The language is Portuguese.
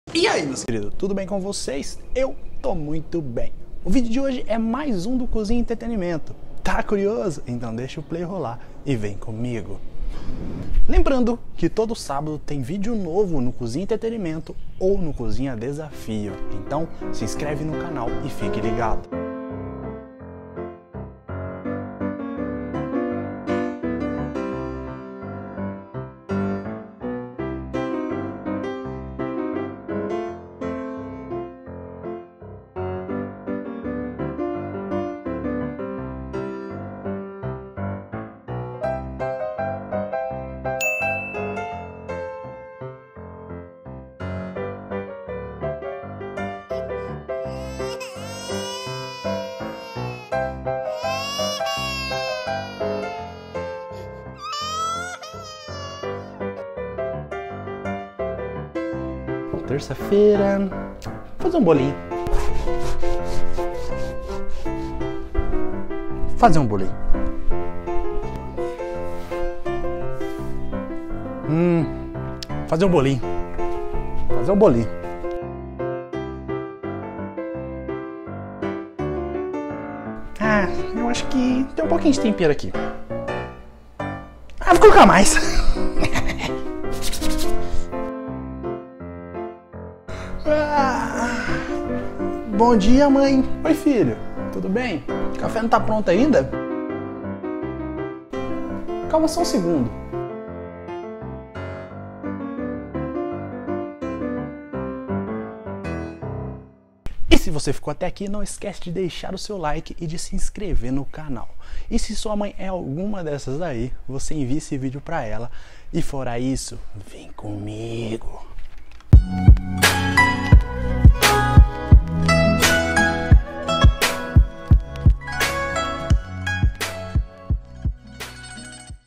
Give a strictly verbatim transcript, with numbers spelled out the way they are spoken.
E aí, meus queridos, tudo bem com vocês? Eu tô muito bem. O vídeo de hoje é mais um do Cozinha Entretenimento. Tá curioso? Então deixa o play rolar e vem comigo. Lembrando que todo sábado tem vídeo novo no Cozinha Entretenimento ou no Cozinha Desafio. Então se inscreve no canal e fique ligado. Terça-feira, vou fazer um bolinho. Fazer um bolinho. Hum, fazer um bolinho. Fazer um bolinho. Ah, eu acho que tem um pouquinho de tempero aqui. Ah, vou colocar mais. Ah, bom dia, mãe. Oi, filho. Tudo bem? O café não tá pronto ainda? Calma só um segundo. E se você ficou até aqui, não esquece de deixar o seu like e de se inscrever no canal. E se sua mãe é alguma dessas aí, você envia esse vídeo pra ela. E fora isso, vem comigo.